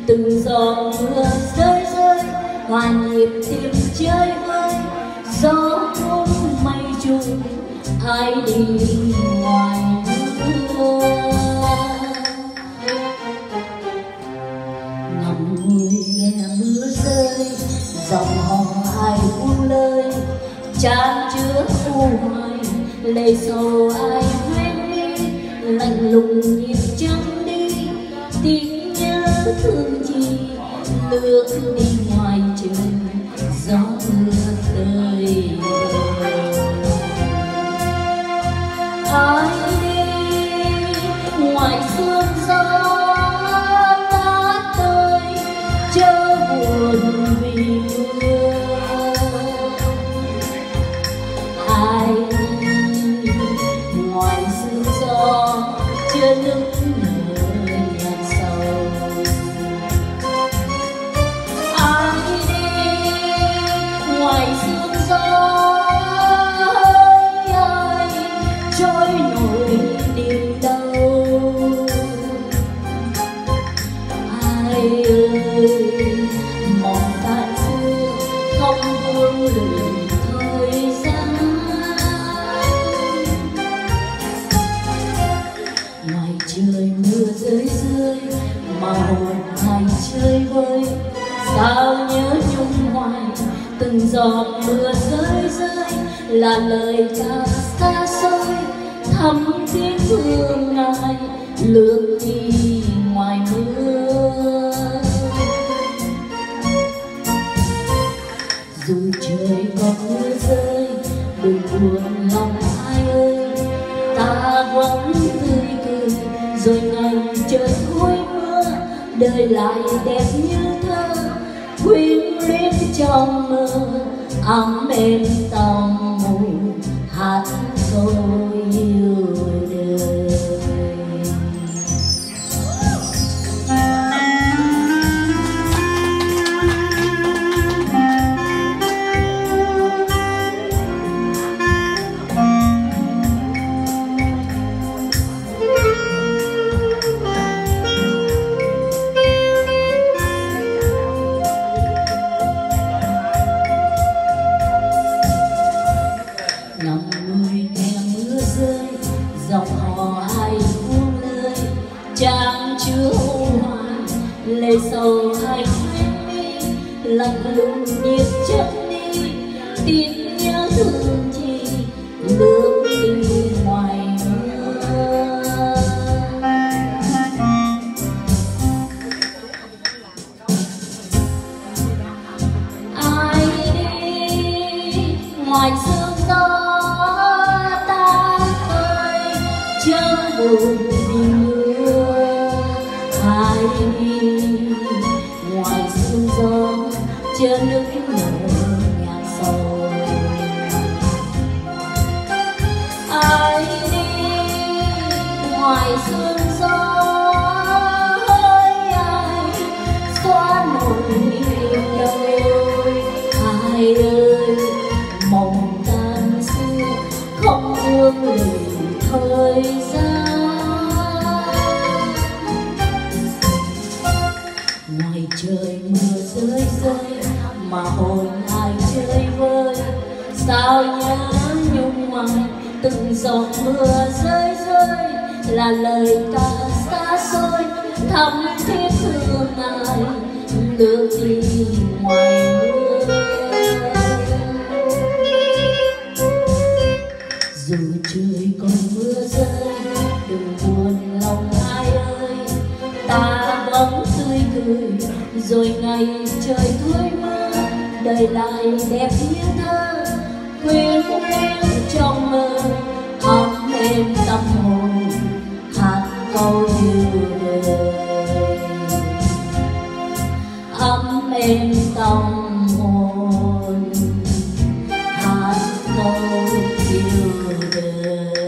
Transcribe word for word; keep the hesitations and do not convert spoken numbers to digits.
từng giọt mưa rơi rơi hòa nhịp tim chơi vơi. Gió cuốn mây trôi ai đi ngoài mưa, nằm ngồi nghe mưa rơi dòng hò ai buông lời. Chan chứa u hoài lệ sầu ai quên đi, lạnh lùng nhịp trắng đi tiếng nhớ thương chi lướt đi ngoài trời gió mưa tới. Ai đi ngoài sương gió ta tới chớ buồn vì mưa. Ai đi ngoài sương gió chưa nức nở nhạt sầu. Ai đi ngoài sương gió ai trôi nổi niềm đau. Ai ơi mong tan xưa không vương luyện thời gian. Ngoài trời mưa rơi rơi mà hồn ai chơi vơi. Sao nhớ nhung hoài từng giọt mưa rơi rơi là lời ca xa xôi thắm tiếng thương ngài lướt đi ngoài mưa. Dù trời còn mưa rơi đừng buồn lòng ai ơi, ta vẫn tươi cười rồi ngày trời thôi mưa. Đời lại đẹp như thơ quyến luyến trong mơ ấm êm tâm hồn hát câu yêu đời. Nằm ngồi nghe mưa rơi dòng hò ai buông lời. Trang chứa u hoài lệ sầu ai quên đi, lạnh lùng nhịp chất đi tiếng nhớ thương chi lướt đi ngoài mưa. Ai đi ngoài sương gió ta ơi chớ buồn vì mưa. Ai đi ngoài sương gió chớ nước nở nhạt sầu. Ai đi ngoài sương gió ơi ai xóa nỗi niềm đau. Ai ơi mộng tan xưa không vương luyện thời gian. Ngoài trời mưa rơi rơi mà hồn ai chơi vơi. Sao nhớ nhung hoài từng giọt mưa rơi rơi là lời ca xa xôi thắm thiết thương ai lướt đi ngoài mưa. Dù trời còn mưa rơi đừng buồn lòng ai ơi, ta vẫn tươi cười rồi ngày trời thôi mưa. Đời lại đẹp như thơ quyến luyến trong mơ ấm êm tâm hồn hát câu yêu đời. Ấm êm tâm hồn hát câu yêu đời.